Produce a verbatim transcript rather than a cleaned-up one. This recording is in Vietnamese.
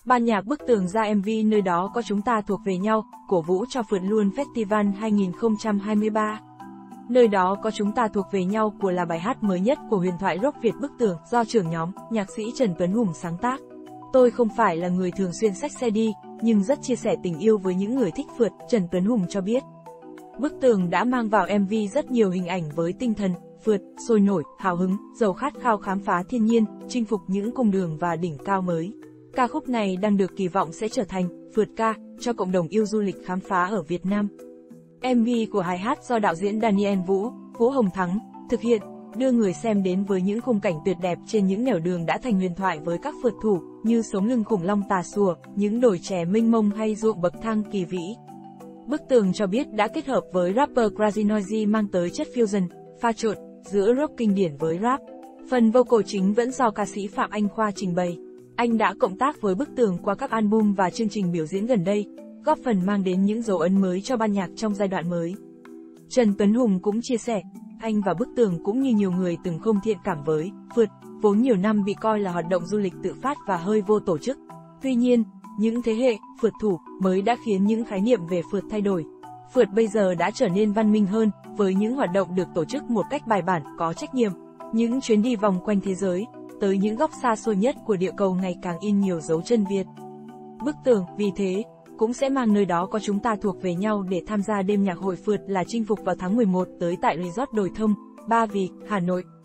Ban nhạc Bức Tường ra em vê Nơi Đó Có Chúng Ta Thuộc Về Nhau, cổ vũ cho Phượt Luôn Festival hai nghìn không trăm hai mươi ba. Nơi Đó Có Chúng Ta Thuộc Về Nhau của là bài hát mới nhất của huyền thoại rock Việt Bức Tường do trưởng nhóm, nhạc sĩ Trần Tuấn Hùng sáng tác. Tôi không phải là người thường xuyên xách xe đi, nhưng rất chia sẻ tình yêu với những người thích phượt, Trần Tuấn Hùng cho biết. Bức Tường đã mang vào em vê rất nhiều hình ảnh với tinh thần phượt, sôi nổi, hào hứng, giàu khát khao khám phá thiên nhiên, chinh phục những cung đường và đỉnh cao mới. Ca khúc này đang được kỳ vọng sẽ trở thành phượt ca cho cộng đồng yêu du lịch khám phá ở Việt Nam. em vê của bài hát do đạo diễn Daniel Vũ, Vũ Hồng Thắng thực hiện, đưa người xem đến với những khung cảnh tuyệt đẹp trên những nẻo đường đã thành huyền thoại với các phượt thủ như sống lưng khủng long Tà Xùa, những đồi chè mênh mông hay ruộng bậc thang kỳ vĩ. Bức Tường cho biết đã kết hợp với rapper Crazy Noisy mang tới chất fusion, pha trộn giữa rock kinh điển với rap. Phần vocal chính vẫn do ca sĩ Phạm Anh Khoa trình bày. Anh đã cộng tác với Bức Tường qua các album và chương trình biểu diễn gần đây, góp phần mang đến những dấu ấn mới cho ban nhạc trong giai đoạn mới. Trần Tuấn Hùng cũng chia sẻ, anh và Bức Tường cũng như nhiều người từng không thiện cảm với phượt, vốn nhiều năm bị coi là hoạt động du lịch tự phát và hơi vô tổ chức. Tuy nhiên, những thế hệ phượt thủ mới đã khiến những khái niệm về phượt thay đổi. Phượt bây giờ đã trở nên văn minh hơn, với những hoạt động được tổ chức một cách bài bản, có trách nhiệm. Những chuyến đi vòng quanh thế giới, tới những góc xa xôi nhất của địa cầu ngày càng in nhiều dấu chân Việt. Bức Tường, vì thế, cũng sẽ mang Nơi Đó Có Chúng Ta Thuộc Về Nhau để tham gia đêm nhạc hội phượt là chinh phục vào tháng mười một tới tại Resort Đồi Thông, Ba Vì, Hà Nội.